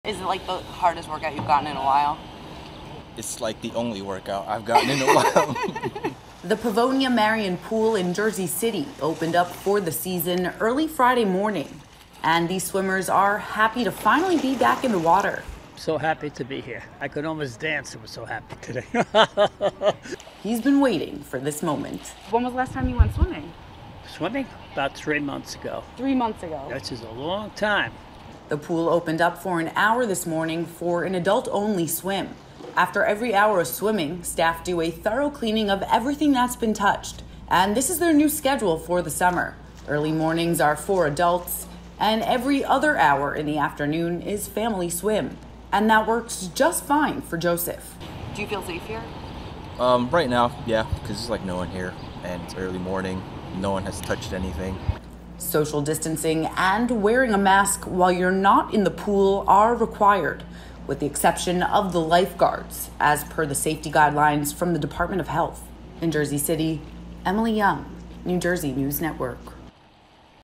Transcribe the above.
Is it like the hardest workout you've gotten in a while? It's like the only workout I've gotten in a while. The Pavonia Marion Pool in Jersey City opened up for the season early Friday morning, and these swimmers are happy to finally be back in the water. So happy to be here. I could almost dance. I was so happy today. He's been waiting for this moment. When was the last time you went swimming? Swimming? About 3 months ago. 3 months ago. This is a long time. The pool opened up for an hour this morning for an adult-only swim. After every hour of swimming, staff do a thorough cleaning of everything that's been touched. And this is their new schedule for the summer. Early mornings are for adults, and every other hour in the afternoon is family swim. And that works just fine for Joseph. Do you feel safe here? Right now, yeah, because there's like no one here, and it's early morning. No one has touched anything. Social distancing and wearing a mask while you're not in the pool are required, with the exception of the lifeguards, as per the safety guidelines from the Department of Health. In Jersey City, Emily Young, New Jersey News Network.